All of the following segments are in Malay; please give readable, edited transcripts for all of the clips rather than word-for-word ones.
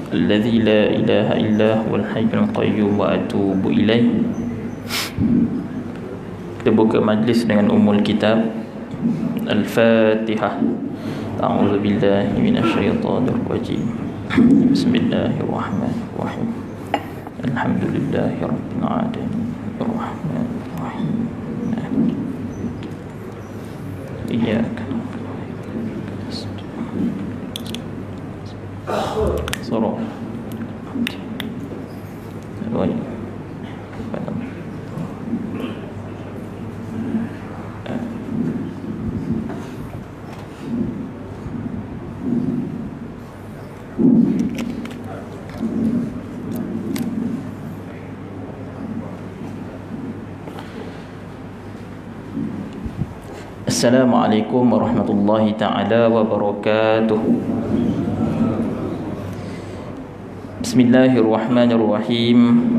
الذي لا إله إلا هو الحي القيوم وأتوب إليه. Kita buka majlis dengan Ummul Kitab. Al-Fatihah. A'udzu billahi minasyaitonir rajim. Bismillahirrahmanirrahim. Alhamdulillahi rabbil alamin. Arrahmanir rahim. Iyyaka Surah. Assalamualaikum warahmatullahi ta'ala wabarakatuh. Bismillahirrahmanirrahim.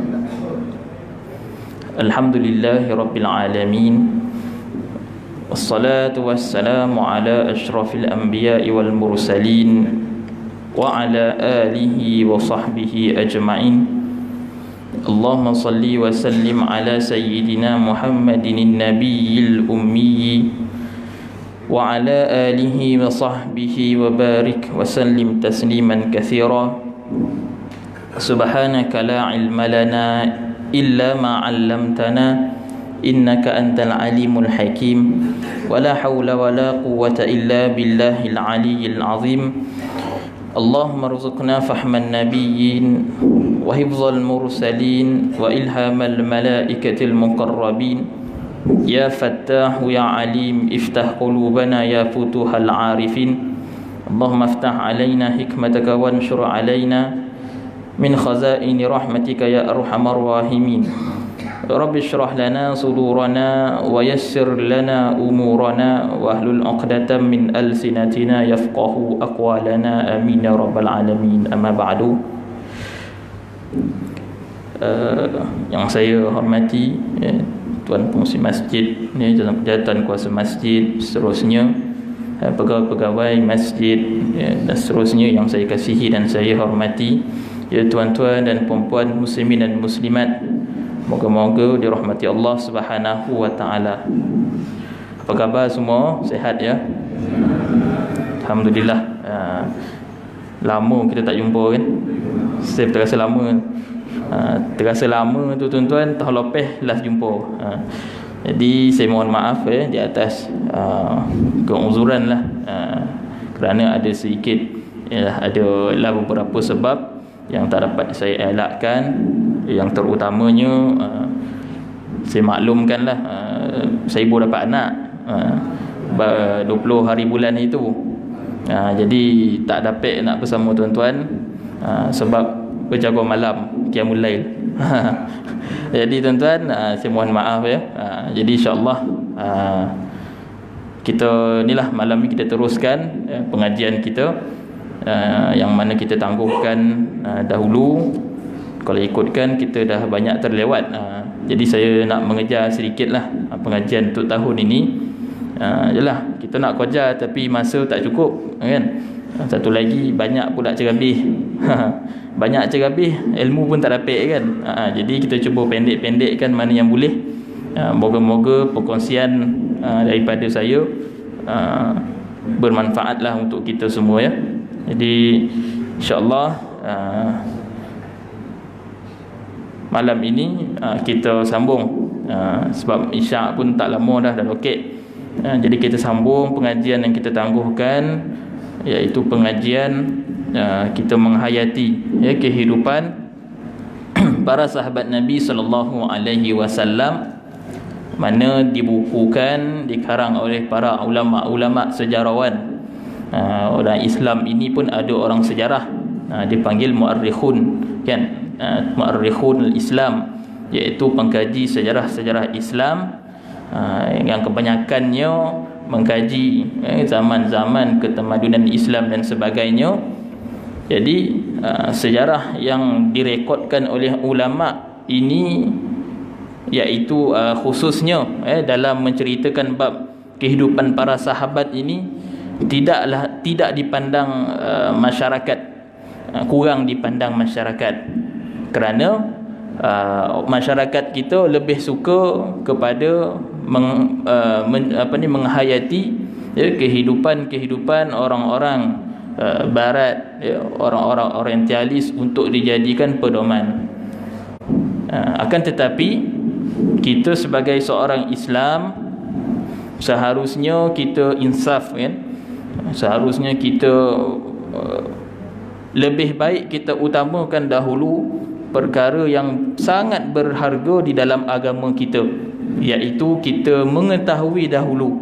Alhamdulillahi rabbil alamin. Wassalatu wassalamu ala ashrafil anbiya'i wal mursalin wa ala alihi wa sahbihi ajma'in. Allahumma salli wa sallim ala sayyidina Muhammadin nabiyil ummi wa ala alihi wa sahbihi wa barik wa sallim tasliman katsira. Subhanaka la ilma lana illa ma 'allamtana innaka antal alimul hakim. Wa la hawla wa la quwwata illa billahil aliyyil azim. Allahumma rzuqna fahman nabiyyin wa hifzal mursalin wa ilhamal malaikatil muqarrabin. Ya Fattah ya Alim iftah qulubana ya futuhal arifin. Allahumma iftah alaina hikmataka wanshur alaina min khazaini rahmatika ya arhamar rahimin. Rabbi shrah lana sudurana wa yassir lana umurana wa ahlul 'uqdatam min alsinatina yafqahu aqwalana amin ya rabbal alamin. Amma ba'du. Yang saya hormati Tuan Pengurusi Masjid, jawatan kuasa masjid, seterusnya pegawai-pegawai masjid dan seterusnya yang saya kasihi dan saya hormati, ya tuan-tuan dan puan-puan muslimin dan muslimat, moga-moga dirahmati Allah Subhanahu wa taala. Apa khabar semua? Sihat ya? Alhamdulillah. Lama kita tak jumpa kan? Saya terasa lama. Terasa lama tu tuan-tuan, tahun lepas last jumpa. Jadi saya mohon maaf di atas keuzuran lah, kerana ada sedikit adalah beberapa sebab yang tak dapat saya elakkan. Yang terutamanya saya maklumkanlah, saya baru dapat anak 20 hari bulan itu. Jadi tak dapat nak bersama tuan-tuan sebab berjaga malam, qiyamul lail. Jadi tuan-tuan, saya mohon maaf ya. Jadi insya-Allah kita inilah malam ni kita teruskan pengajian kita yang mana kita tangguhkan dahulu. Kalau ikutkan kita dah banyak terlewat. Jadi saya nak mengejar sedikitlah pengajian untuk tahun ini. Yalah, kita nak kejar tapi masa tak cukup kan. Satu lagi banyak pula cerabih. Banyak cerabih, ilmu pun tak dapat kan. Jadi kita cuba pendek-pendekkan mana yang boleh. Moga-moga perkongsian daripada saya bermanfaatlah untuk kita semua ya. Jadi insya-Allah malam ini kita sambung, sebab Isyak pun tak lama dah lokek. Jadi kita sambung pengajian yang kita tangguhkan, iaitu pengajian kita menghayati ya kehidupan para sahabat Nabi sallallahu alaihi wasallam, mana dibukukan, dikarang oleh para ulama-ulama sejarawan. Orang Islam ini pun ada orang sejarah, dipanggil muarrikhun kan, muarrikhun Islam, iaitu pengkaji sejarah-sejarah Islam yang kebanyakannya mengkaji zaman-zaman ketamadunan Islam dan sebagainya. Jadi sejarah yang direkodkan oleh ulama ini, iaitu khususnya dalam menceritakan bab kehidupan para sahabat ini, tidak dipandang masyarakat kurang dipandang masyarakat, kerana masyarakat kita lebih suka kepada menghayati kehidupan orang-orang barat, orang-orang orientalis untuk dijadikan pedoman. Akan tetapi kita sebagai seorang Islam seharusnya kita insaf, kan? Seharusnya kita lebih baik kita utamakan dahulu perkara yang sangat berharga di dalam agama kita, iaitu kita mengetahui dahulu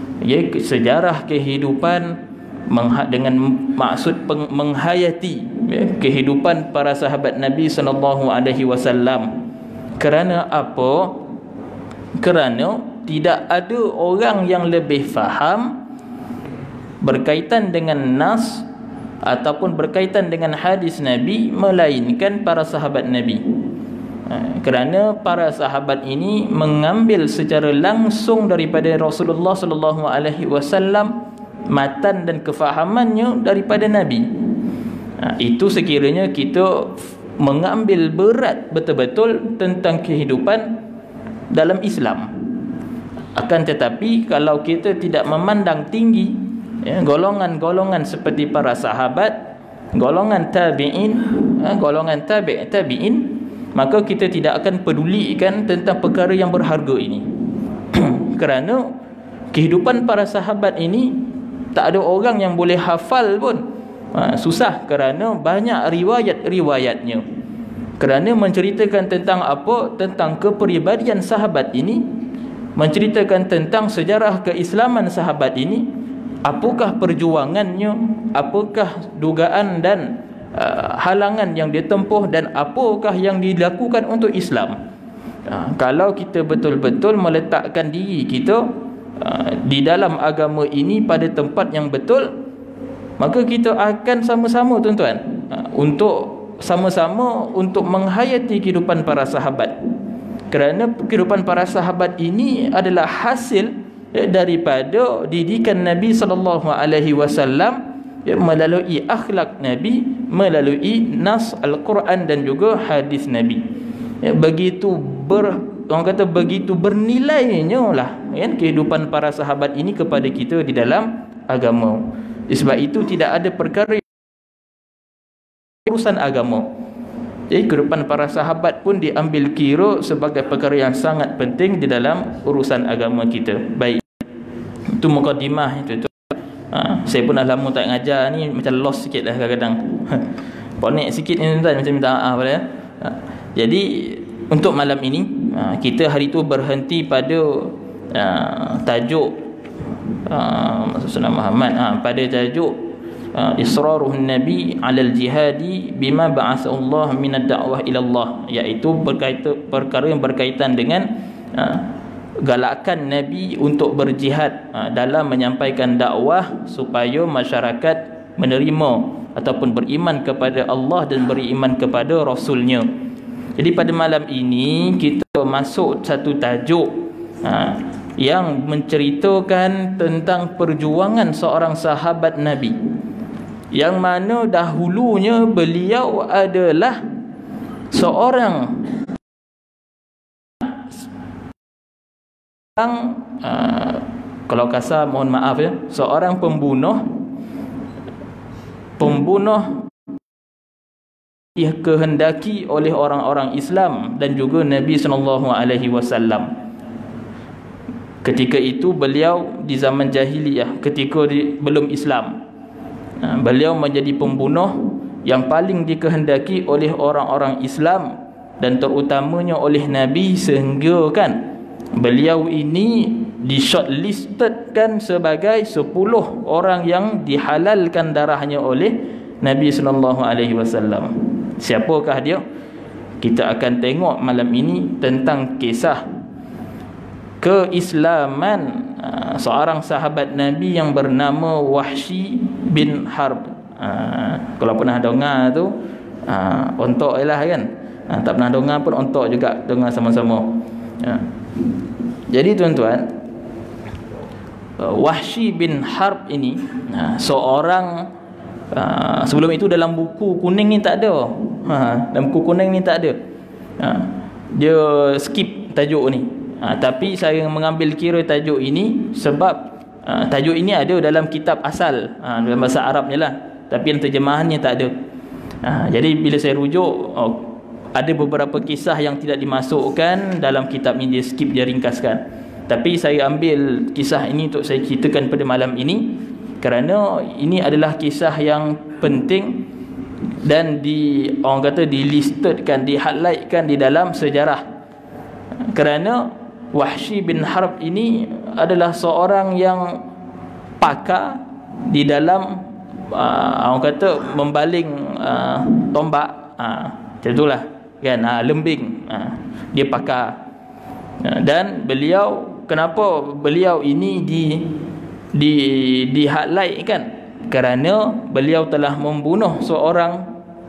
sejarah kehidupan dengan maksud menghayati kehidupan para sahabat Nabi sallallahu alaihi wasallam. Kerana apa? Kerana tidak ada orang yang lebih faham berkaitan dengan nas ataupun berkaitan dengan hadis Nabi melainkan para sahabat Nabi. Kerana para sahabat ini mengambil secara langsung daripada Rasulullah sallallahu alaihi wasallam matan dan kefahamannya daripada Nabi. Itu sekiranya kita mengambil berat betul-betul tentang kehidupan dalam Islam. Akan tetapi kalau kita tidak memandang tinggi golongan-golongan seperti para sahabat, golongan tabi'in, golongan tabi'in, maka kita tidak akan pedulikan tentang perkara yang berharga ini. Kerana kehidupan para sahabat ini tak ada orang yang boleh hafal pun. Susah kerana banyak riwayat-riwayatnya. Kerana menceritakan tentang apa? Tentang kepribadian sahabat ini, menceritakan tentang sejarah keislaman sahabat ini, apakah perjuangannya, apakah dugaan dan halangan yang ditempuh, dan apakah yang dilakukan untuk Islam. Kalau kita betul-betul meletakkan diri kita di dalam agama ini pada tempat yang betul, maka kita akan sama-sama tuan-tuan untuk sama-sama untuk menghayati kehidupan para sahabat. Kerana kehidupan para sahabat ini adalah hasil daripada didikan Nabi sallallahu alaihi wasallam melalui akhlak Nabi, melalui nas Al-Quran dan juga hadis Nabi. Begitu orang kata begitu bernilainya lah kehidupan para sahabat ini kepada kita di dalam agama. Sebab itu tidak ada perkara urusan agama. Jadi kehidupan para sahabat pun diambil kira sebagai perkara yang sangat penting di dalam urusan agama kita. Baik, itu mukadimah itu. Saya pun dah lama tak ngajar ni, macam lost sikit lah kadang-kadang. Ponek sikit ni tuan, macam minta maaf lah. Jadi untuk malam ini kita hari tu berhenti pada tajuk Rasulullah Muhammad, pada tajuk israruhun nabi alal jihadi bima ba'athullah minad da'wah ila Allah, iaitu perkara yang berkaitan dengan galakan Nabi untuk berjihad dalam menyampaikan dakwah supaya masyarakat menerima ataupun beriman kepada Allah dan beriman kepada Rasulnya. Jadi pada malam ini kita masuk satu tajuk yang menceritakan tentang perjuangan seorang sahabat Nabi, yang mana dahulunya beliau adalah seorang kalau kasar mohon maaf ya, seorang pembunuh dikehendaki oleh orang-orang Islam dan juga Nabi SAW. Ketika itu beliau di zaman jahiliyah, ketika belum Islam, beliau menjadi pembunuh yang paling dikehendaki oleh orang-orang Islam dan terutamanya oleh Nabi, sehingga kan beliau ini di-shortlisted sebagai 10 orang yang dihalalkan darahnya oleh Nabi SAW. Siapakah dia? Kita akan tengok malam ini tentang kisah keislaman seorang sahabat Nabi yang bernama Wahsy bin Harb. Kalau pernah dengar tu ontok lah kan, tak pernah dengar pun ontok juga, dengar sama-sama. Jadi tuan-tuan, Wahsy bin Harb ini seorang Sebelum itu dalam buku kuning ni tak ada. Dalam buku kuning ni tak ada. Dia skip tajuk ni. Tapi saya mengambil kira tajuk ini sebab tajuk ini ada dalam kitab asal, dalam bahasa Arabnya lah, tapi yang terjemahannya tak ada. Jadi bila saya rujuk, ada beberapa kisah yang tidak dimasukkan dalam kitab ni, dia skip, dia ringkaskan. Tapi saya ambil kisah ini untuk saya ceritakan pada malam ini kerana ini adalah kisah yang penting dan orang kata dilistedkan, di-highlightkan di dalam sejarah. Kerana Wahsy bin Harb ini adalah seorang yang pakar di dalam orang kata membaling tombak, macam itulah kan, lembing, dia pakar. Dan beliau, kenapa beliau ini di-highlight kan? Kerana beliau telah membunuh seorang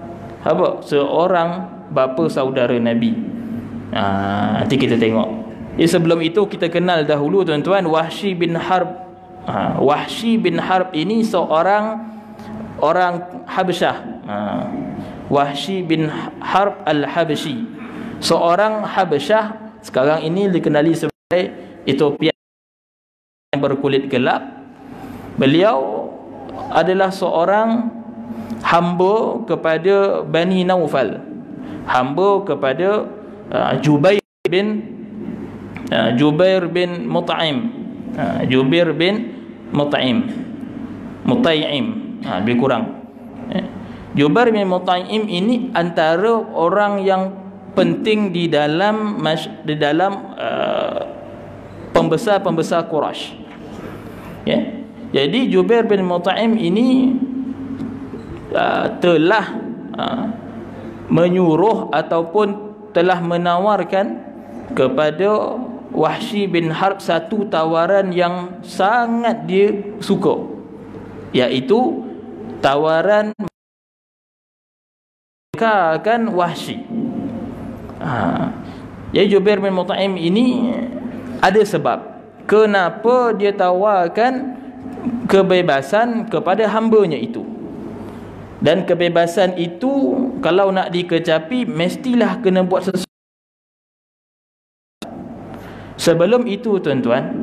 bapa saudara Nabi. Nanti kita tengok. Sebelum itu kita kenal dahulu tuan-tuan, Wahsy bin Harb. Wahsy bin Harb ini seorang orang Habasyah. Wahsy bin Harb al-Habsyi, seorang Habasyah, sekarang ini dikenali sebagai Ethiopia, yang berkulit gelap. Beliau adalah seorang hamba kepada Bani Naufal, hamba kepada Jubair bin Mut'im, Mut'im, lebih kurang. Jubair bin Mut'im ini antara orang yang penting di dalam pembesar-pembesar Quraisy. Jadi Jubair bin Mut'im ini telah menyuruh ataupun telah menawarkan kepada Wahsy bin Harb satu tawaran yang sangat dia suka, iaitu tawaran merdekakan Wahsy. Jadi Jubair bin Mut'im ini ada sebab kenapa dia tawarkan kebebasan kepada hambanya itu. Dan kebebasan itu kalau nak dikecapi mestilah kena buat sesuatu. Sebelum itu tuan-tuan,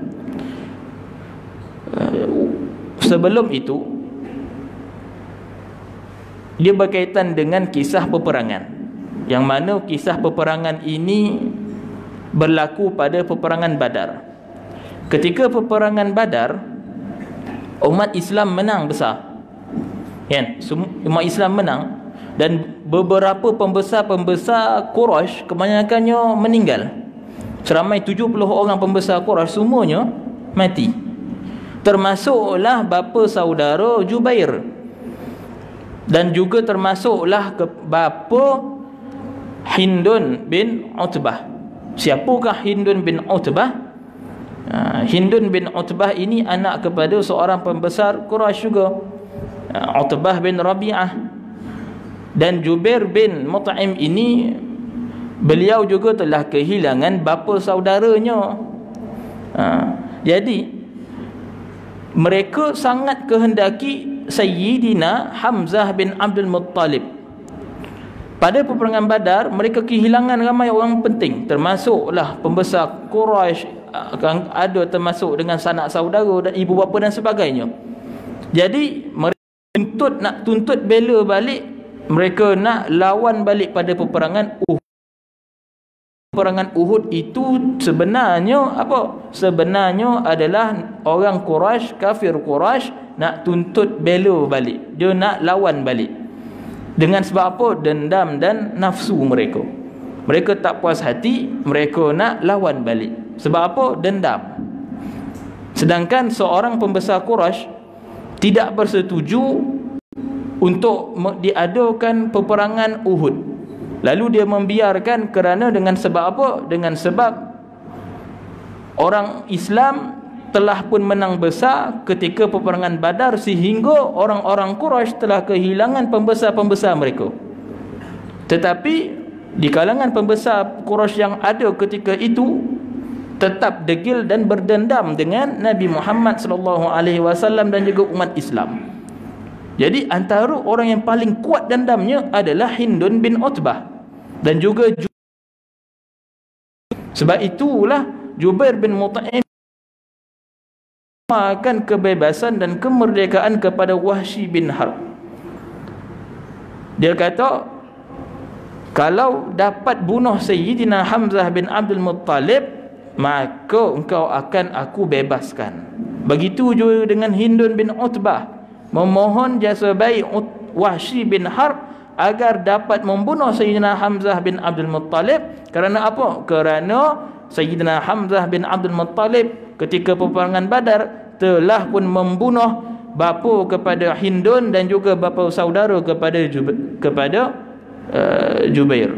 dia berkaitan dengan kisah peperangan, yang mana kisah peperangan ini berlaku pada peperangan Badar. Ketika peperangan Badar, umat Islam menang besar, kan? Umat Islam menang, dan beberapa pembesar-pembesar Quraisy kebanyakannya meninggal. Seramai 70 orang pembesar Quraisy semuanya mati, termasuklah bapa saudara Jubair, dan juga termasuklah bapa Hindun bin Utbah. Siapakah Hindun bin Utbah? Hindun bin Utbah ini anak kepada seorang pembesar Quraisy juga, Utbah bin Rabi'ah. Dan Jubair bin Mut'im ini, beliau juga telah kehilangan bapa saudaranya. Jadi mereka sangat kehendaki Sayyidina Hamzah bin Abdul Muttalib. Pada peperangan Badar, mereka kehilangan ramai orang penting, termasuklah pembesar Quraisy, ada termasuk dengan sanak saudara dan ibu bapa dan sebagainya. Jadi mereka nak tuntut bela balik, mereka nak lawan balik pada peperangan Uhud. Peperangan Uhud itu sebenarnya apa? Sebenarnya adalah orang Quraisy, kafir Quraisy nak tuntut bela balik. Dia nak lawan balik. Dengan sebab apa? Dendam dan nafsu mereka. Mereka tak puas hati, mereka nak lawan balik. Sebab apa? Dendam. Sedangkan seorang pembesar Quraisy tidak bersetuju untuk diadakan peperangan Uhud. Lalu dia membiarkan kerana dengan sebab apa? Dengan sebab orang Islam telah pun menang besar ketika peperangan Badar, sehingga orang-orang Quraisy telah kehilangan pembesar-pembesar mereka. Tetapi di kalangan pembesar Quraisy yang ada ketika itu tetap degil dan berdendam dengan Nabi Muhammad SAW dan juga umat Islam. Jadi antara orang yang paling kuat dendamnya adalah Hindun bin Utbah dan juga sebab itulah Jubair bin Mut'im akan kebebasan dan kemerdekaan kepada Wahsy bin Harb. Dia kata, kalau dapat bunuh Sayyidina Hamzah bin Abdul Muttalib, maka engkau akan aku bebaskan. Begitu juga dengan Hindun bin Utbah, memohon jasa baik Wahsy bin Harb agar dapat membunuh Sayyidina Hamzah bin Abdul Muttalib. Kerana apa? Kerana Sayyidina Hamzah bin Abdul Muttalib ketika peperangan Badar telah pun membunuh bapa kepada Hindun dan juga bapa saudara kepada Jubair.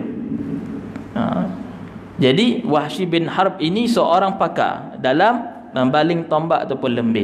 Jadi Wahsy bin Harb ini seorang pakar dalam membaling tombak ataupun lembing,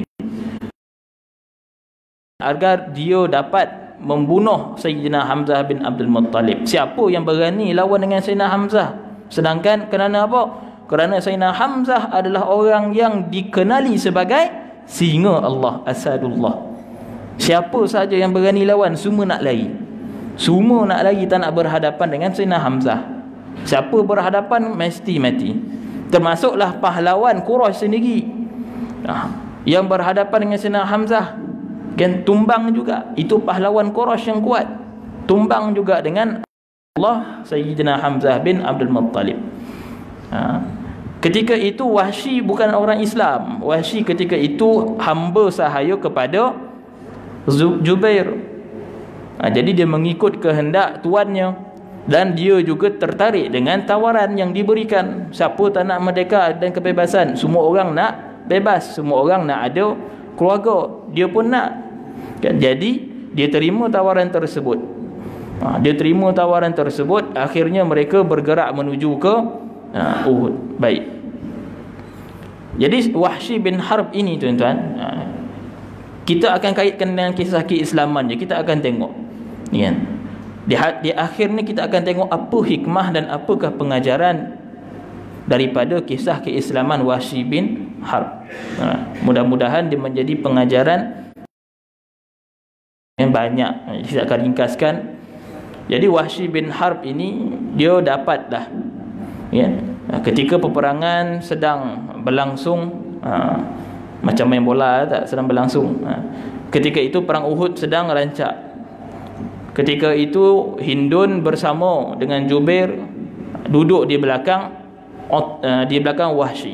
agar dia dapat membunuh Sayyidina Hamzah bin Abdul Muttalib. Siapa yang berani lawan dengan Sayyidina Hamzah? Sedangkan kerana apa? Kerana Sayyidina Hamzah adalah orang yang dikenali sebagai singa Allah, Asadullah. Siapa saja yang berani lawan, semua nak lari. Semua nak lari, tak nak berhadapan dengan Sayyidina Hamzah. Siapa berhadapan mesti mati. Termasuklah pahlawan Quraisy sendiri, yang berhadapan dengan Sayyidina Hamzah kan tumbang juga. Itu pahlawan Quraisy yang kuat, tumbang juga dengan Allah Sayyidina Hamzah bin Abdul Muttalib. Ketika itu Wahsy bukan orang Islam. Wahsy ketika itu hamba sahaya kepada Jubair. Jadi dia mengikut kehendak tuannya, dan dia juga tertarik dengan tawaran yang diberikan. Siapa tak nak merdeka dan kebebasan? Semua orang nak bebas, semua orang nak ada keluarga, dia pun nak kan? Jadi dia terima tawaran tersebut. Dia terima tawaran tersebut. Akhirnya mereka bergerak menuju ke Uhud. Baik. Jadi Wahsy bin Harb ini, tuan-tuan, kita akan kaitkan dengan kisah keislaman je. Kita akan tengok kan? Di akhir ni kita akan tengok apa hikmah dan apakah pengajaran daripada kisah keislaman Wahsy bin Harb. Mudah-mudahan dia menjadi pengajaran yang banyak. Saya akan ringkaskan. Jadi Wahsy bin Harb ini dia dapat dah ya, ketika peperangan sedang berlangsung, macam main bola tak, sedang berlangsung. Ketika itu perang Uhud sedang rancak. Ketika itu Hindun bersama dengan Jubair duduk di belakang Wahsy.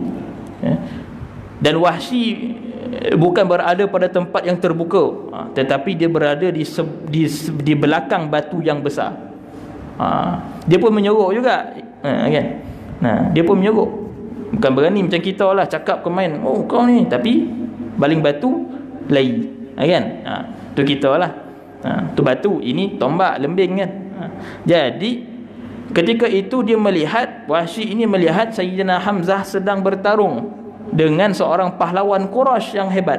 Dan Wahsy bukan berada pada tempat yang terbuka, tetapi dia berada di belakang batu yang besar. Dia pun menyeruk juga, kan? Dia pun menyeruk. Bukan berani macam kita lah, cakap ke main, oh kau ni, tapi baling batu lari, kan? Tu kita lah. Tu batu, ini tombak lembing, kan? Jadi ketika itu dia melihat, Wahsy ini melihat Sayyidina Hamzah sedang bertarung dengan seorang pahlawan Quraisy yang hebat.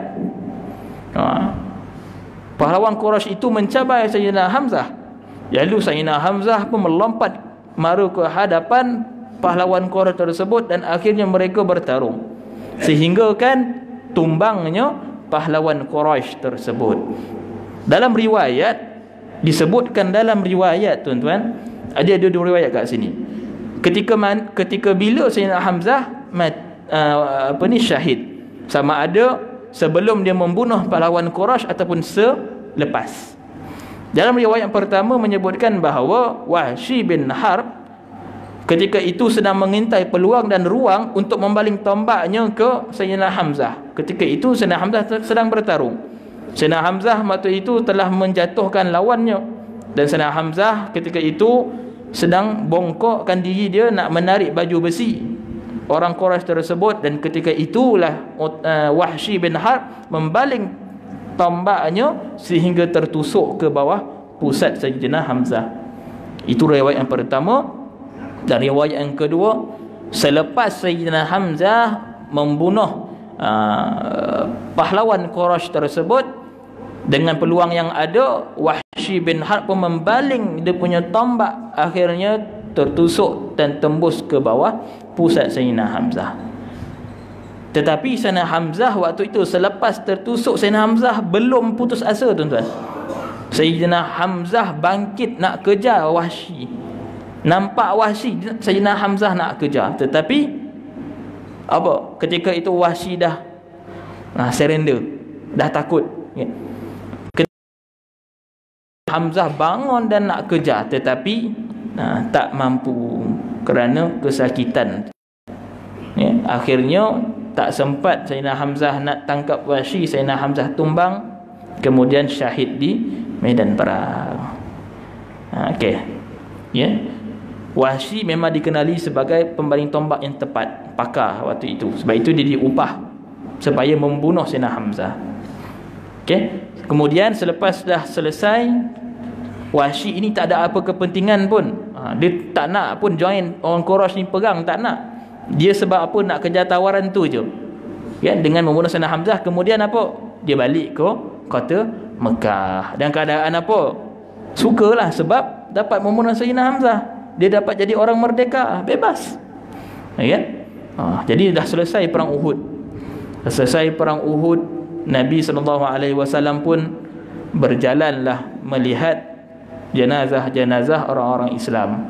Pahlawan Quraisy itu mencabar Sayyidina Hamzah. Lalu Sayyidina Hamzah pun melompat mara ke hadapan pahlawan Quraisy tersebut, dan akhirnya mereka bertarung sehingga kan tumbangnya pahlawan Quraisy tersebut. Dalam riwayat disebutkan, dalam riwayat, tuan-tuan, ada dua riwayat kat sini. Ketika bila Sayyidina Hamzah syahid, sama ada sebelum dia membunuh pahlawan Quraisy ataupun selepas. Dalam riwayat pertama menyebutkan bahawa Wahsy bin Harb ketika itu sedang mengintai peluang dan ruang untuk membaling tombaknya ke Sayyidina Hamzah. Ketika itu Sayyidina Hamzah sedang bertarung. Sayyidina Hamzah waktu itu telah menjatuhkan lawannya, dan Sayyidina Hamzah ketika itu sedang bongkokkan diri dia nak menarik baju besi orang Quraisy tersebut, dan ketika itulah Wahsy bin Harb membaling tombaknya sehingga tertusuk ke bawah pusat Sayyidina Hamzah. Itu riwayat yang pertama. Dan riwayat yang kedua, selepas Sayyidina Hamzah membunuh pahlawan Quraisy tersebut, dengan peluang yang ada, Wahsy bin Harb pun membaling dia punya tombak, akhirnya tertusuk dan tembus ke bawah pusat Sayyidina Hamzah. Tetapi Sayyidina Hamzah waktu itu, selepas tertusuk, Sayyidina Hamzah belum putus asa, tuan-tuan. Sayyidina Hamzah bangkit nak kejar Wahsy. Nampak Wahsy, Sayyidina Hamzah nak kejar, tetapi apa? Ketika itu Wahsy dah surrender, dah takut. Hamzah bangun dan nak kejar, tetapi tak mampu kerana kesakitan. Akhirnya tak sempat Sayyidina Hamzah nak tangkap Wahsy. Sayyidina Hamzah tumbang, kemudian syahid di medan perang. Wahsy memang dikenali sebagai pembaling tombak yang tepat, pakar waktu itu. Sebab itu dia diupah supaya membunuh Sayyidina Hamzah. Kemudian selepas dah selesai, Wahsy ini tak ada apa kepentingan pun. Dia tak nak pun join orang Quraisy ni perang, tak nak. Dia sebab apa? Nak kejar tawaran tu je. Dengan membunuh Sayyidina Hamzah, kemudian apa? Dia balik ke kota Mekah. Dan keadaan apa? Sukalah sebab dapat membunuh Sayyidina Hamzah. Dia dapat jadi orang merdeka, bebas. Jadi dah selesai perang Uhud. Selesai perang Uhud, Nabi SAW pun berjalanlah melihat jenazah-jenazah orang-orang Islam,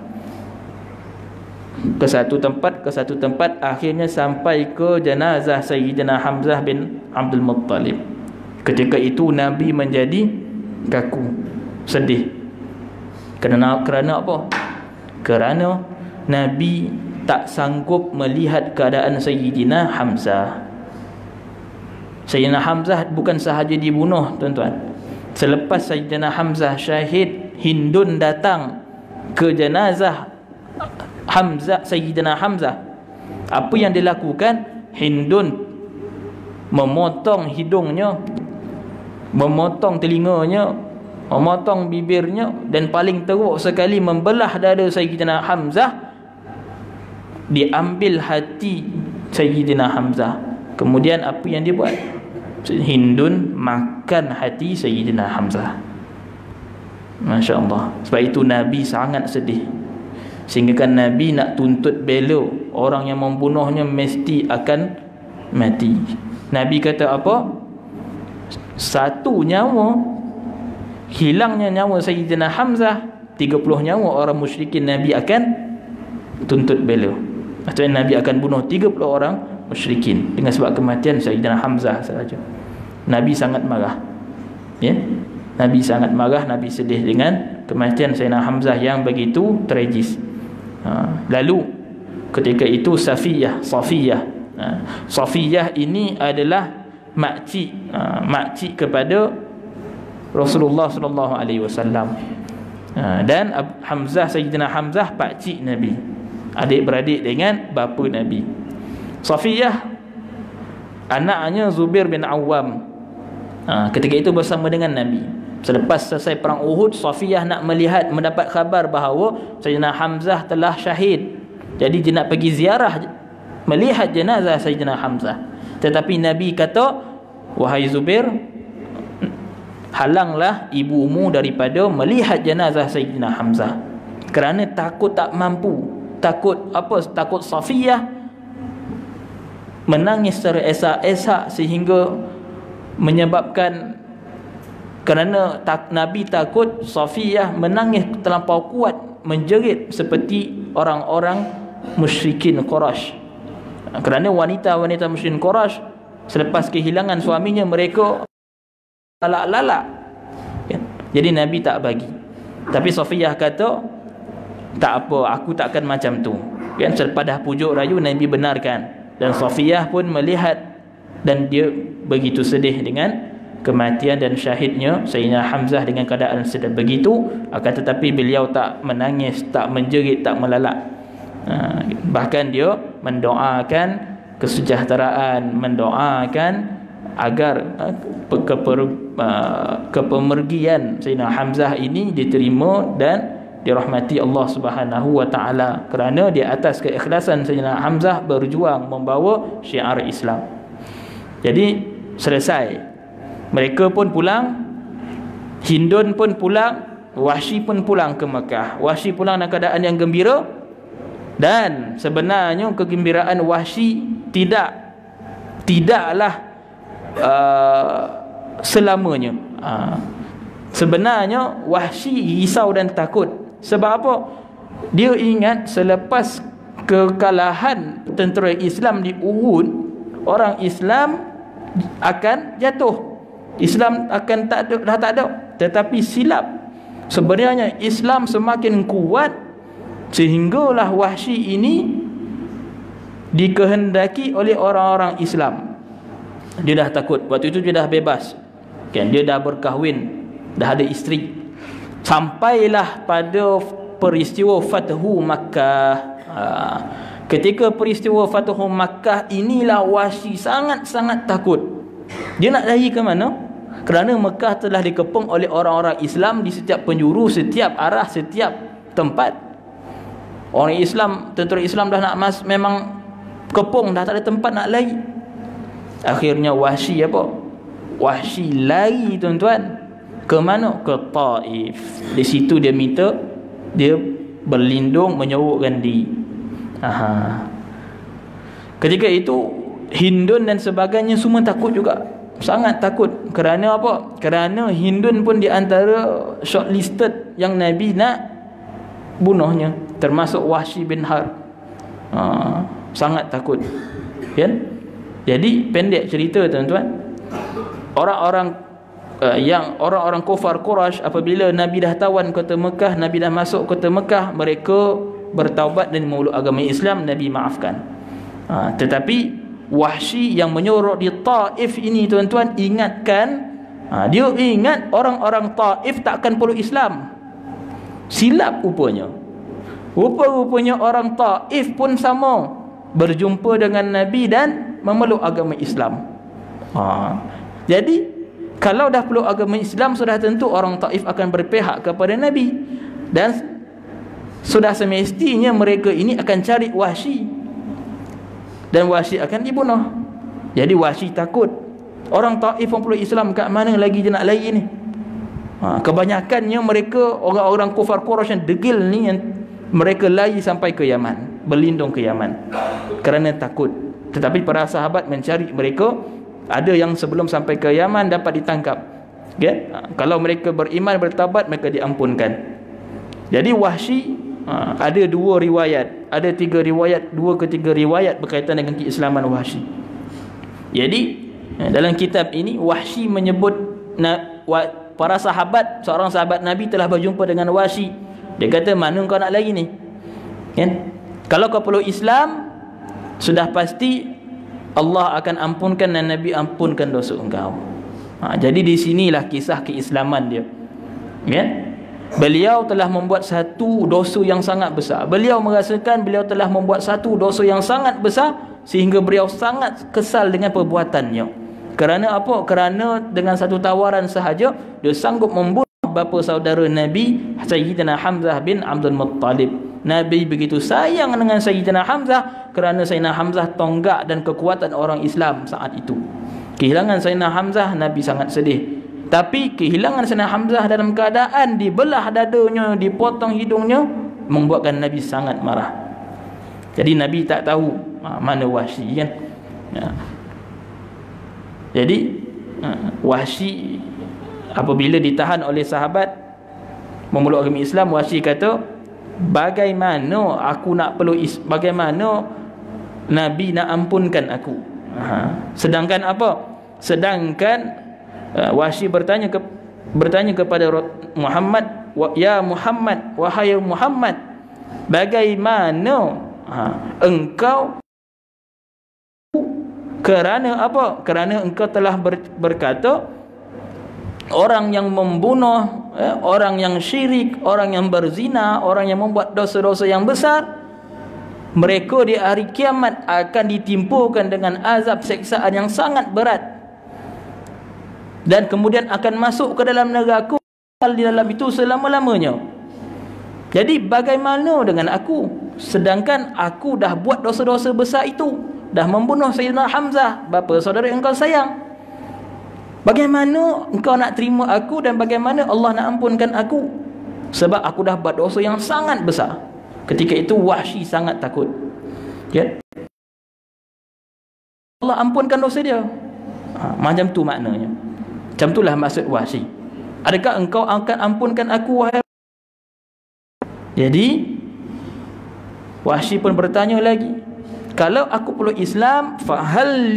ke satu tempat, akhirnya sampai ke jenazah Sayyidina Hamzah bin Abdul Muttalib. Ketika itu Nabi menjadi kaku, sedih. Kerana apa? Kerana Nabi tak sanggup melihat keadaan Sayyidina Hamzah. Sayyidina Hamzah bukan sahaja dibunuh, tuan-tuan. Selepas Sayyidina Hamzah syahid, Hindun datang ke jenazah Sayyidina Hamzah. Apa yang dilakukan? Hindun memotong hidungnya, memotong telinganya, memotong bibirnya, dan paling teruk sekali membelah dada Sayyidina Hamzah. Diambil hati Sayyidina Hamzah. Kemudian apa yang dia buat? Hindun makan hati Sayyidina Hamzah. Masya Allah. Sebab itu Nabi sangat sedih, sehingga kan Nabi nak tuntut bela orang yang membunuhnya mesti akan mati. Nabi kata apa? Satu nyawa, hilangnya nyawa Sayyidina Hamzah, 30 nyawa orang musyrikin Nabi akan tuntut bela. Maksudnya Nabi akan bunuh 30 orang musyrikin dengan sebab kematian Sayyidina Hamzah sahaja. Nabi sangat marah. Nabi sangat marah, Nabi sedih dengan kematian Sayyidina Hamzah yang begitu tragis. Lalu ketika itu Safiyah ini adalah makcik kepada Rasulullah sallallahu alaihi wasallam. Dan Hamzah, Sayyidina Hamzah pakcik Nabi, adik-beradik dengan bapa Nabi. Safiyah anaknya Zubair bin Awam. Ketika itu bersama dengan Nabi. Selepas selesai perang Uhud, Safiyah nak mendapat khabar bahawa Sayyidina Hamzah telah syahid. Jadi dia nak pergi ziarah, melihat jenazah Sayyidina Hamzah. Tetapi Nabi kata, wahai Zubair, halanglah ibumu daripada melihat jenazah Sayyidina Hamzah, kerana takut tak mampu. Takut apa? Takut Safiyah menangis secara esak-esak sehingga menyebabkan, kerana Nabi takut Safiyah menangis terlampau kuat, menjerit seperti orang-orang musyrikin Quraisy. Kerana wanita-wanita musyrikin Quraisy selepas kehilangan suaminya, mereka lalak-lalak. Jadi Nabi tak bagi. Tapi Safiyah kata, tak apa, aku takkan macam tu. Selepas dah pujuk rayu, Nabi benarkan. Dan Safiyah pun melihat, dan dia begitu sedih dengan kematian dan syahidnya Sayyidina Hamzah dengan keadaan sedang begitu. Akan tetapi beliau tak menangis, tak menjerit, tak melalak. Bahkan dia mendoakan kesejahteraan, mendoakan agar kepemergian Sayyidina Hamzah ini diterima dan dirahmati Allah Subhanahu wa taala, kerana di atas keikhlasan Sayyidina Hamzah berjuang membawa syiar Islam. Jadi selesai, mereka pun pulang, Hindun pun pulang, Wahsy pun pulang ke Mekah. Wahsy pulang dalam keadaan yang gembira, dan sebenarnya kegembiraan Wahsy tidaklah selamanya. Sebenarnya Wahsy risau dan takut. Sebab apa? Dia ingat selepas kekalahan tentera Islam di Uhud, orang Islam akan jatuh, Islam akan dah tak ada. Tetapi silap. Sebenarnya Islam semakin kuat, sehinggalah Wahsy ini dikehendaki oleh orang-orang Islam. Dia dah takut. Waktu itu dia dah bebas kan, dia dah berkahwin, dah ada isteri. Sampailah pada peristiwa Fathu Makkah. Ketika peristiwa Fathu Makkah inilah Wahsy sangat-sangat takut. Dia nak lari ke mana? Kerana Mekah telah dikepung oleh orang-orang Islam di setiap penjuru, setiap arah, setiap tempat. Orang Islam, tentera Islam dah nak memang kepung, dah tak ada tempat nak lari. Akhirnya Wahsy apa? Wahsy lari, tuan-tuan. Ke mana? Ke Taif. Di situ dia minta, dia berlindung, menyorokkan diri. Ketika itu Hindun dan sebagainya semua takut juga, sangat takut. Kerana apa? Kerana Hindun pun di antara shortlisted yang Nabi nak bunuhnya, termasuk Wahsy bin Harb. Sangat takut kan? Jadi pendek cerita, tuan-tuan, orang-orang kufar Quraisy apabila Nabi dah tawan kota Mekah, Nabi dah masuk kota Mekah, mereka bertaubat dan memeluk agama Islam. Nabi maafkan. Tetapi Wahsy yang menyorok di Taif ini, tuan-tuan, ingatkan, dia ingat orang-orang Taif takkan peluk Islam. Silap rupanya. Rupa-rupanya orang Taif pun sama, berjumpa dengan Nabi dan memeluk agama Islam. Jadi kalau dah peluk agama Islam, sudah tentu orang Taif akan berpihak kepada Nabi, dan sudah semestinya mereka ini akan cari Wahsy, dan Wahsy akan dibunuh. Jadi Wahsy takut. Orang Taif pun peluk Islam, kat mana lagi dia nak lari ni? Kebanyakannya mereka orang-orang kufar Quraisy yang degil ni, yang mereka lari sampai ke Yaman, berlindung ke Yaman kerana takut. Tetapi para sahabat mencari mereka. Ada yang sebelum sampai ke Yaman dapat ditangkap, okay? Kalau mereka beriman, bertaubat, mereka diampunkan. Jadi Wahsy ada dua riwayat, ada tiga riwayat, dua ke tiga riwayat berkaitan dengan keislaman Wahsy. Jadi dalam kitab ini Wahsy menyebut para sahabat, seorang sahabat Nabi telah berjumpa dengan Wahsy. Dia kata, mana kau nak lari ni kan? Kalau kau peluk Islam, sudah pasti Allah akan ampunkan dan Nabi ampunkan dosa engkau. Jadi di sinilah kisah keislaman dia kan? Beliau telah membuat satu dosa yang sangat besar. Beliau merasakan beliau telah membuat satu dosa yang sangat besar, sehingga beliau sangat kesal dengan perbuatannya. Kerana apa? Kerana dengan satu tawaran sahaja dia sanggup membunuh bapa saudara Nabi, Sayyidina Hamzah bin Abdul Muttalib. Nabi begitu sayang dengan Sayyidina Hamzah kerana Sayyidina Hamzah tonggak dan kekuatan orang Islam saat itu. Kehilangan Sayyidina Hamzah, Nabi sangat sedih. Tapi kehilangan Sayyidina Hamzah dalam keadaan dibelah dadanya, dipotong hidungnya, membuatkan Nabi sangat marah. Jadi Nabi tak tahu mana Wahsy kan. Jadi Wahsy apabila ditahan oleh sahabat memeluk agama Islam, Wahsy kata, bagaimana aku nak peluk bagaimana Nabi nak ampunkan aku? Sedangkan apa? Sedangkan Wahsy bertanya kepada Muhammad, ya Muhammad, wahai Muhammad, bagaimana engkau, kerana apa? Kerana engkau telah berkata orang yang membunuh, orang yang syirik, orang yang berzina, orang yang membuat dosa-dosa yang besar, mereka di hari kiamat akan ditimpukan dengan azab seksaan yang sangat berat, dan kemudian akan masuk ke dalam neraka di dalam itu selama-lamanya. Jadi bagaimana dengan aku, sedangkan aku dah buat dosa-dosa besar itu, dah membunuh Sayyidina Hamzah, bapa saudara yang engkau sayang. Bagaimana engkau nak terima aku, dan bagaimana Allah nak ampunkan aku? Sebab aku dah buat dosa yang sangat besar. Ketika itu Wahsy sangat takut. Ya? Allah ampunkan dosa dia. Macam tu maknanya. Macam itulah maksud Wahsy. Adakah engkau akan ampunkan aku, wahai? Jadi Wahsy pun bertanya lagi, kalau aku peluk Islam, fahal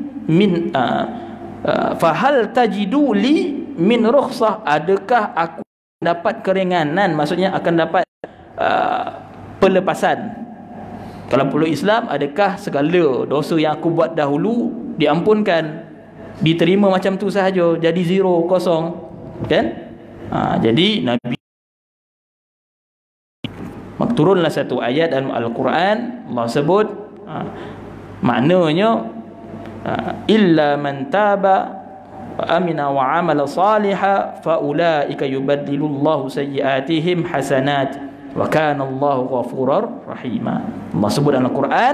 tajidu li min rukhsah, adakah aku dapat keringanan, maksudnya akan dapat pelepasan. Kalau peluk Islam, adakah segala dosa yang aku buat dahulu diampunkan, diterima macam tu sahaja, jadi zero, kosong, kan? Jadi Nabi, turunlah satu ayat dalam Al-Quran, Allah sebut maknanya illa man taba wa amina wa amala salihan fa ulaika yubaddilullahu sayyiatihim hasanat wa kana Allahu ghafurar rahima. Allah sebut dalam Al-Quran,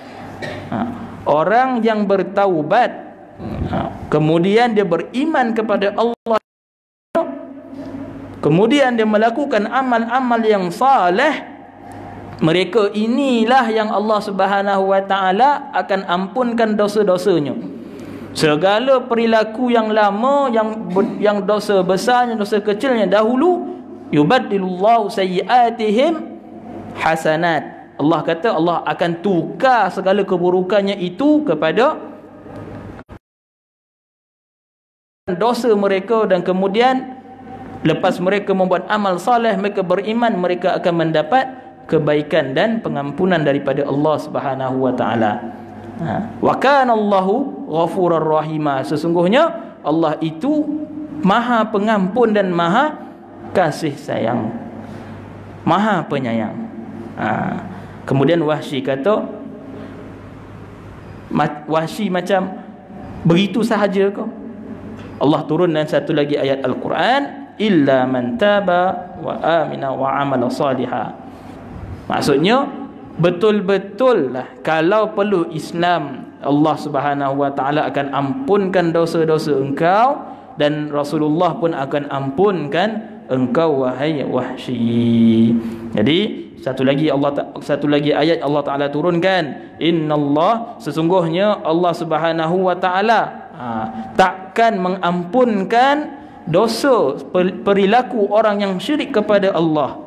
orang yang bertaubat kemudian dia beriman kepada Allah, kemudian dia melakukan amal-amal yang saleh, mereka inilah yang Allah Subhanahu wa taala akan ampunkan dosa-dosanya. Segala perilaku yang lama, yang dosa besarnya, dosa kecilnya dahulu, yubaddilullahu sayyiatihim hasanat. Allah kata Allah akan tukar segala keburukannya itu kepada dosa mereka, dan kemudian lepas mereka membuat amal saleh, mereka beriman, mereka akan mendapat kebaikan dan pengampunan daripada Allah Subhanahu wa taala. Wa kana Allahu ghafurar rahima, sesungguhnya Allah itu Maha Pengampun dan Maha Kasih Sayang, Maha Penyayang. Kemudian Wahsy kata, Wahsy macam begitu sahaja ke? Allah turun dan satu lagi ayat Al-Quran, illa man taba wa amina wa amala salihah. Maksudnya betul-betul lah, kalau perlu Islam, Allah Subhanahu wa taala akan ampunkan dosa-dosa engkau, dan Rasulullah pun akan ampunkan engkau, wahai Wahsy. Jadi satu lagi ayat Allah Taala turunkan, innallah, sesungguhnya Allah Subhanahu wa taala takkan mengampunkan dosa perilaku orang yang syirik kepada Allah.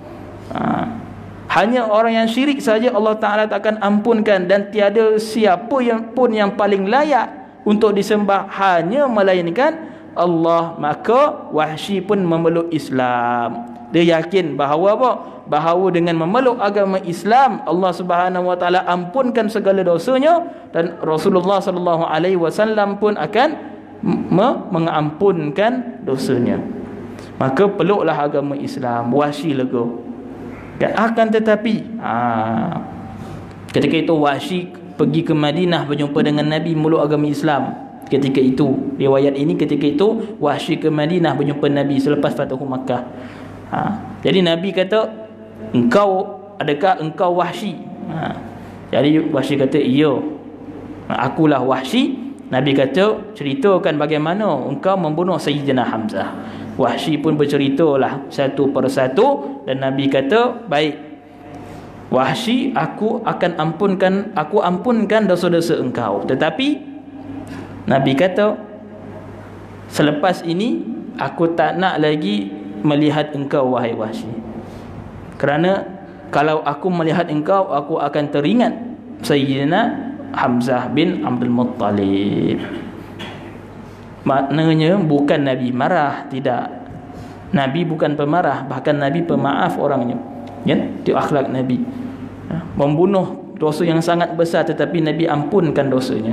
Hanya orang yang syirik saja Allah Ta'ala takkan ampunkan, dan tiada siapa pun yang paling layak untuk disembah hanya melainkan Allah. Maka Wahsy pun memeluk Islam. Dia yakin bahawa apa? Bahawa dengan memeluk agama Islam, Allah Subhanahu wa taala ampunkan segala dosanya, dan Rasulullah sallallahu alaihi wasallam pun akan mengampunkan dosanya. Maka peluklah agama Islam. Wahsy lega. Akan tetapi ketika itu Wahsy pergi ke Madinah berjumpa dengan Nabi, meluk agama Islam. Ketika itu, riwayat ini, ketika itu Wahsy ke Madinah berjumpa Nabi selepas Fathu Makkah. Jadi Nabi kata, adakah engkau Wahsy? Jadi Wahsy kata, iya, akulah Wahsy. Nabi kata, ceritakan bagaimana engkau membunuh Sayyidina Hamzah. Wahsy pun berceritalah satu persatu, dan Nabi kata, baik Wahsy, aku ampunkan dosa-dosa engkau. Tetapi Nabi kata, selepas ini aku tak nak lagi melihat engkau, wahai Wahsy, kerana kalau aku melihat engkau, aku akan teringat Sayyidina Hamzah bin Abdul Muttalib. Maknanya bukan Nabi marah, tidak. Nabi bukan pemarah, bahkan Nabi pemaaf orangnya. Ya, itu akhlak Nabi. Membunuh dosa yang sangat besar, tetapi Nabi ampunkan dosanya.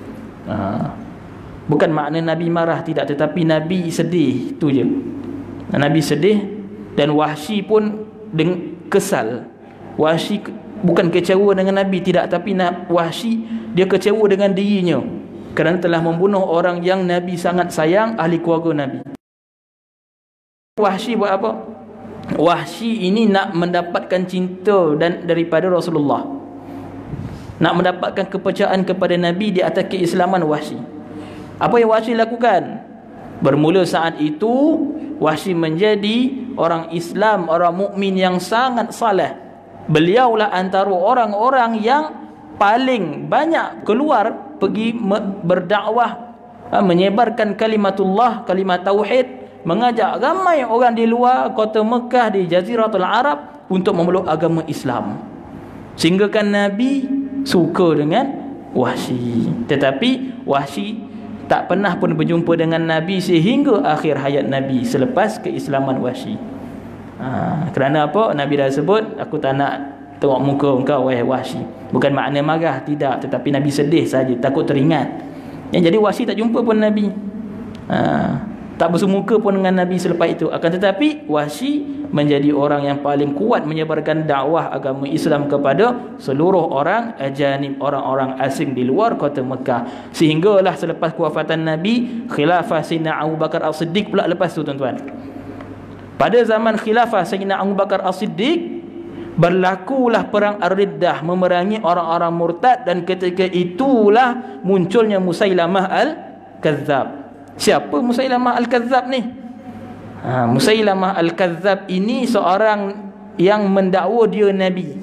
Bukan makna Nabi marah, tidak, tetapi Nabi sedih, itu je. Nabi sedih, dan Wahsy pun kesal. Wahsy bukan kecewa dengan Nabi, tidak, tapi Wahsy dia kecewa dengan dirinya kerana telah membunuh orang yang Nabi sangat sayang, ahli keluarga Nabi. Wahsy buat apa? Wahsy ini nak mendapatkan cinta daripada Rasulullah, nak mendapatkan kepercayaan kepada Nabi di atas keislaman Wahsy. Apa yang Wahsy lakukan? Bermula saat itu Wahsy menjadi orang Islam, orang mukmin yang sangat saleh. Beliaulah antara orang-orang yang paling banyak keluar pergi berdakwah, menyebarkan kalimatullah, kalimat tauhid mengajak ramai orang di luar kota Mekah, di Jaziratul Arab untuk memeluk agama Islam. Sehingga kan Nabi suka dengan Wahsy. Tetapi Wahsy tak pernah pun berjumpa dengan Nabi sehingga akhir hayat Nabi selepas keislaman Wahsy. Kerana apa? Nabi dah sebut, aku tak nak tengok muka engkau wahai Wahsy. Bukan makna marah, tidak, tetapi Nabi sedih saja, takut teringat. Jadi Wahsy tak jumpa pun Nabi, tak bersemuka pun dengan Nabi selepas itu. Akan tetapi Wahsy menjadi orang yang paling kuat menyebarkan dakwah agama Islam kepada seluruh orang ajanib, orang-orang asing di luar kota Mekah. Sehinggalah selepas kewafatan Nabi, khilafah Sayyidina Abu Bakar As-Siddiq pula lepas tu tuan-tuan. Pada zaman khilafah Sayyidina Abu Bakar As-Siddiq, berlakulah perang Ar-Riddah, memerangi orang-orang murtad, dan ketika itulah munculnya Musailamah Al-Kazzab. Siapa Musailamah Al-Kazzab ni? Musailamah Al-Kazzab ini seorang yang mendakwa dia Nabi.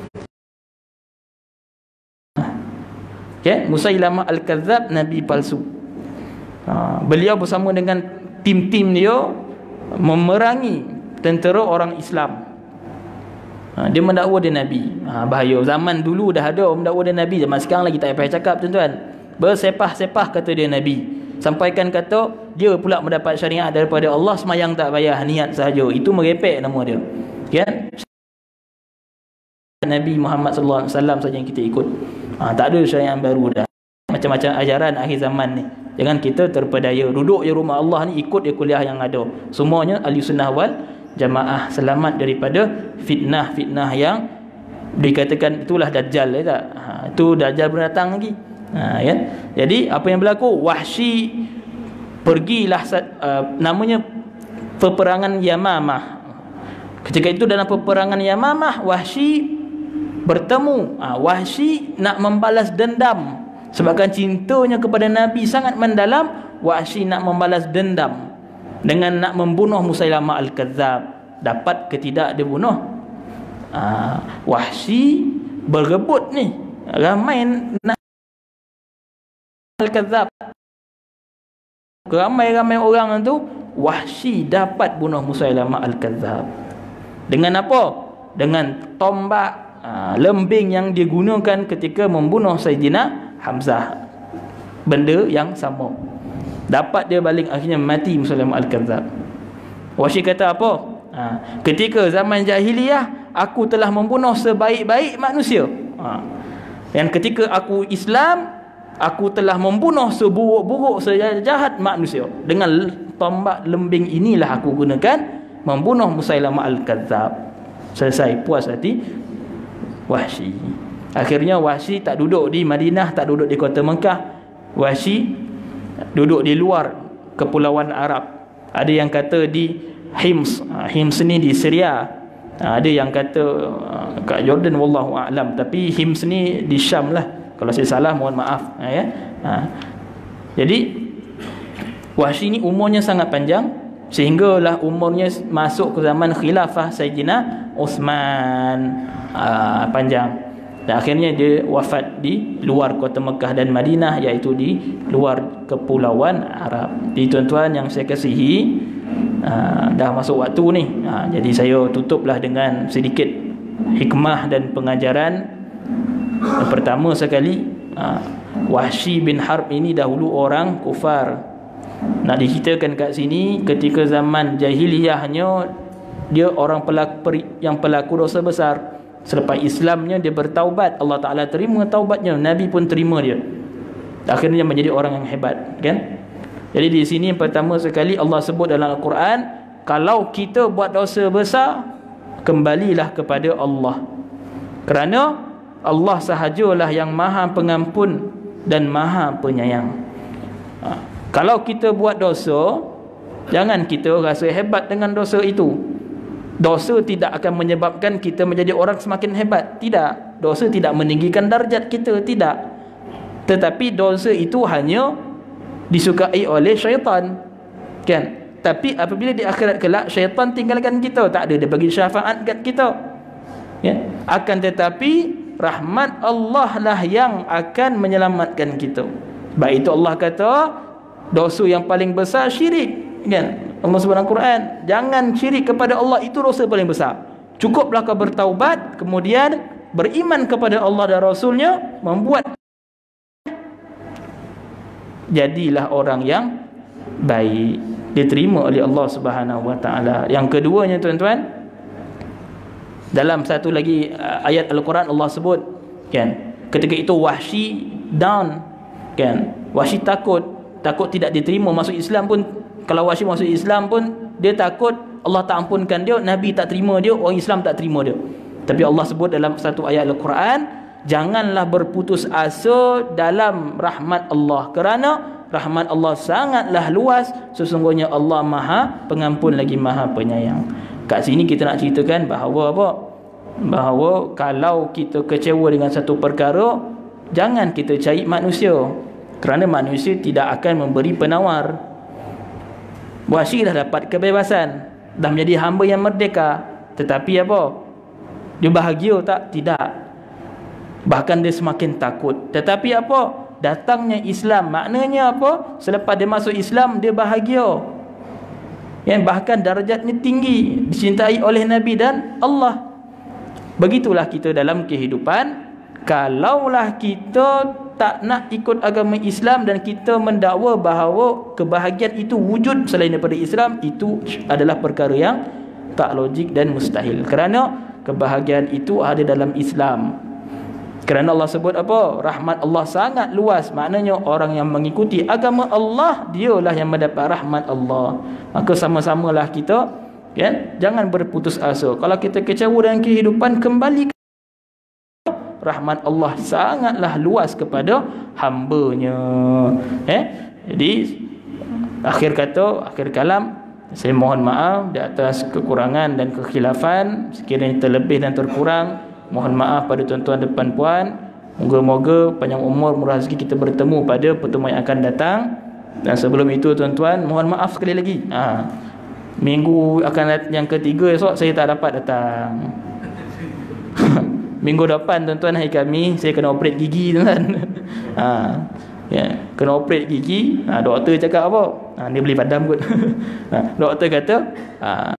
Musailamah Al-Kazzab Nabi palsu. Beliau bersama dengan tim-tim dia memerangi tentera orang Islam. Dia mendakwa dia Nabi. Bahaya. Zaman dulu dah ada orang mendakwa dia Nabi, zaman sekarang lagi tak payah cakap tuan-tuan. Bersepah-sepah kata dia Nabi. Sampaikan kata dia pula mendapat syariat daripada Allah, semayang tak payah, niat sahaja. Itu merepek nama dia. Kan? Nabi Muhammad sallallahu alaihi wasallam saja yang kita ikut. Tak ada syariat baru dah. Macam-macam ajaran akhir zaman ni. Jangan kita terpedaya. Duduk je rumah Allah ni, ikut je kuliah yang ada. Semuanya ahli sunnah wal jamaah, selamat daripada fitnah-fitnah yang dikatakan itulah Dajjal, tak? Itu Dajjal belum datang lagi. Kan? Jadi apa yang berlaku? Wahsy pergilah namanya peperangan Yamamah. Ketika itu dalam peperangan Yamamah, Wahsy bertemu. Wahsy nak membalas dendam. Sebabkan cintanya kepada Nabi sangat mendalam, Wahsy nak membalas dendam dengan nak membunuh Musailamah Al-Kazzab. Dapat ke tidak dia bunuh? Wahsy berebut ni, ramai nak Al-Kazzab, ramai-ramai orang tu. Wahsy dapat bunuh Musailamah Al-Kazzab. Dengan apa? Dengan tombak lembing yang digunakan ketika membunuh Sayyidina Hamzah. Benda yang sama. Dapat dia baling, akhirnya mati Musailamah Al-Kazzab. Wahsy kata apa? Ketika zaman jahiliyah, aku telah membunuh sebaik-baik manusia. Dan ketika aku Islam, aku telah membunuh seburuk-buruk, sejahat manusia. Dengan tombak lembing inilah aku gunakan membunuh Musailamah Al-Kazzab. Selesai, puas hati Wahsy. Akhirnya Wahsy tak duduk di Madinah, tak duduk di kota Mekah. Wahsy duduk di luar kepulauan Arab. Ada yang kata di Hims. Hims ni di Syria. Ada yang kata kat Jordan, wallahu a'lam. Tapi Hims ni di Syam lah. Kalau saya salah, mohon maaf. Jadi Wahsy ni umurnya sangat panjang, sehinggalah umurnya masuk ke zaman khilafah Sayyidina Uthman. Panjang. Dan akhirnya dia wafat di luar kota Mekah dan Madinah, iaitu di luar kepulauan Arab. Jadi tuan-tuan yang saya kasihi, dah masuk waktu ni. Jadi saya tutuplah dengan sedikit hikmah dan pengajaran. Yang pertama sekali, Wahsy bin Harb ini dahulu orang kufar. Nak diceritakan kat sini, ketika zaman jahiliyahnya, dia orang yang pelaku dosa besar. Selepas Islamnya dia bertaubat, Allah Ta'ala terima taubatnya, Nabi pun terima dia. Akhirnya menjadi orang yang hebat, kan? Jadi di sini yang pertama sekali Allah sebut dalam Al-Quran, kalau kita buat dosa besar, kembalilah kepada Allah. Kerana Allah sahajalah yang Maha Pengampun dan Maha Penyayang. Kalau kita buat dosa, jangan kita rasa hebat dengan dosa itu. Dosa tidak akan menyebabkan kita menjadi orang semakin hebat. Tidak. Dosa tidak meninggikan darjat kita. Tidak. Tetapi dosa itu hanya disukai oleh syaitan, kan? Tapi apabila di akhirat kelak, syaitan tinggalkan kita, tak ada dia bagi syafaat kat kita, ya? Akan tetapi rahmat Allah lah yang akan menyelamatkan kita. Baik itu Allah kata dosa yang paling besar syirik, kan? Allah sebut dalam Quran, jangan syirik kepada Allah, itu dosa paling besar. Cukuplah kau bertaubat, kemudian beriman kepada Allah dan Rasulnya, membuat jadilah orang yang baik, diterima oleh Allah Subhanahu Wa Taala. Yang keduanya tuan-tuan, dalam satu lagi ayat Al-Quran Allah sebut kan, ketika itu Wahsy down kan, Wahsy takut tidak diterima masuk Islam pun. Kalau Wahsy masuk Islam pun dia takut Allah tak ampunkan dia, Nabi tak terima dia, orang Islam tak terima dia. Tapi Allah sebut dalam satu ayat Al-Quran, janganlah berputus asa dalam rahmat Allah, kerana rahmat Allah sangatlah luas, sesungguhnya Allah Maha Pengampun lagi Maha Penyayang. Kat sini kita nak ceritakan bahawa apa? Bahawa kalau kita kecewa dengan satu perkara, jangan kita cari manusia, kerana manusia tidak akan memberi penawar. Wahsy dah dapat kebebasan, dah menjadi hamba yang merdeka, tetapi apa? Dia bahagia tak? Tidak. Bahkan dia semakin takut. Tetapi apa? Datangnya Islam, maknanya apa? Selepas dia masuk Islam, dia bahagia. Yang bahkan darjatnya tinggi, dicintai oleh Nabi dan Allah. Begitulah kita dalam kehidupan. Kalaulah kita tak nak ikut agama Islam dan kita mendakwa bahawa kebahagiaan itu wujud selain daripada Islam, itu adalah perkara yang tak logik dan mustahil, kerana kebahagiaan itu ada dalam Islam. Kerana Allah sebut apa? Rahmat Allah sangat luas, maknanya orang yang mengikuti agama Allah, dialah yang mendapat rahmat Allah. Maka sama-samalah kita kan, jangan berputus asa. Kalau kita kecewa dengan kehidupan, kembali, rahmat Allah sangatlah luas kepada hamba-Nya. Jadi akhir kalam, saya mohon maaf di atas kekurangan dan kekhilafan. Sekiranya terlebih dan terkurang, mohon maaf pada tuan-tuan dan puan-puan. Moga-moga panjang umur, murah rezeki kita bertemu pada pertemuan yang akan datang. Dan sebelum itu tuan-tuan, mohon maaf sekali lagi, minggu akan yang ketiga esok saya tak dapat datang. Minggu depan tuan-tuan, hari kami saya kena operate gigi tuan-tuan. Ya, kena operate gigi. Doktor cakap apa? Dia boleh padam kot. Doktor kata